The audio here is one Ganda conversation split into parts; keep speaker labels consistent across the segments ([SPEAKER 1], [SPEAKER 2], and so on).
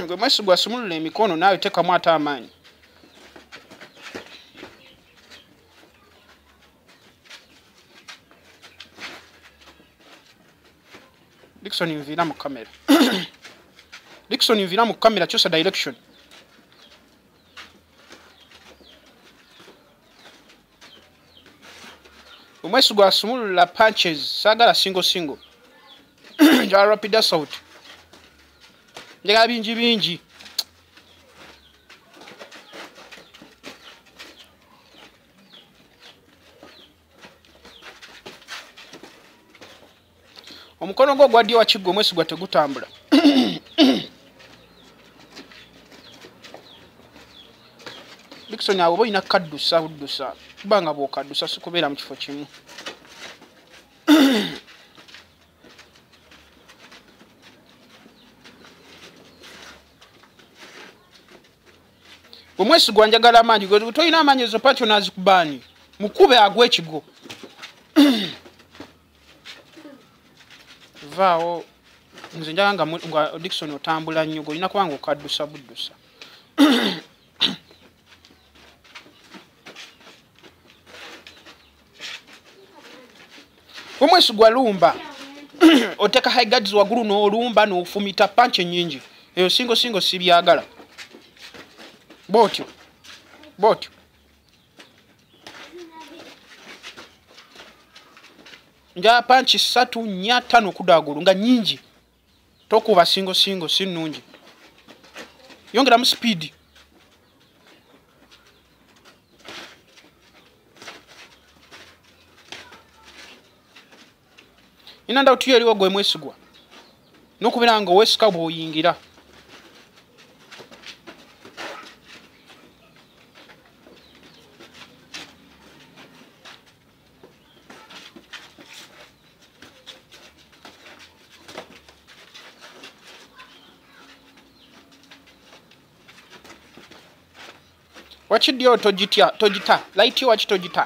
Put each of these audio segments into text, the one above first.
[SPEAKER 1] Gwe Mwesigwa asumulula emikono naawe tekamu ate amaanyi. Dixon nvira mu kamera. Dixon nvira mu kamera chosa direction. Mwesigwa asumulula punches sagala single. Njala rapid assault. Njala bingi. Omukono gwo gwaddi wa kiggo Mwesigwa tegutambula. Dixon abo boyina kaddusa kubanga bw'okaddusa sikubeera mu kifo kimu. Mwesigwa njagala amaanyi gwe toyina amaanyi ezo patyo nazikubaani mukube agwe ekigo. Vaawo nze njagala nga Dixon otambula nnyo olina kubanga okaddusa buddusa. Mwesigwa lumba oteka high guards wagulu n'olumba n'ofumita panche nyingi eyo singo sibyagala. Botyo njala panchi 3 4 5 kudagulu nga nyingi tokuba singo si nnungi. Yongeramu speed. Inanda utuyeriwo gwe Mwesigwa n'okubeera nga owesika bw'oyingira. Wachidio tojita laiti wachitojita.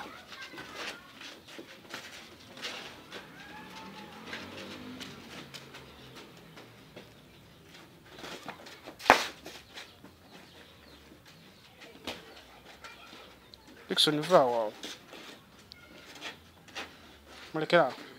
[SPEAKER 1] Dixon va wow. Mulekera.